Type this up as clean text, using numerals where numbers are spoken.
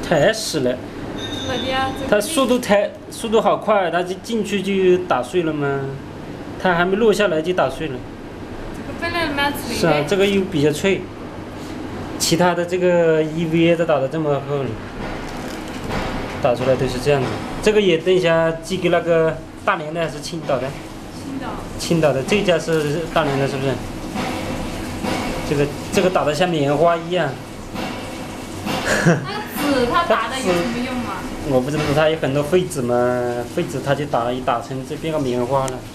太实了。 老弟啊， 它速度好快，它就进去就打碎了吗？它还没落下来就打碎了。 这个本来蛮脆的。 是啊，这个又比较脆。其他的这个 EVA 都打得这么厚了，打出来都是这样的。这个也等一下寄给那个大连的还是青岛的？ 青岛。 青岛的，这家是大连的，是不是？这个打得像棉花一样。 那个纸它打的有什么用吗？ 我不知道，它有很多废纸嘛，废纸它就打成这变个棉花了。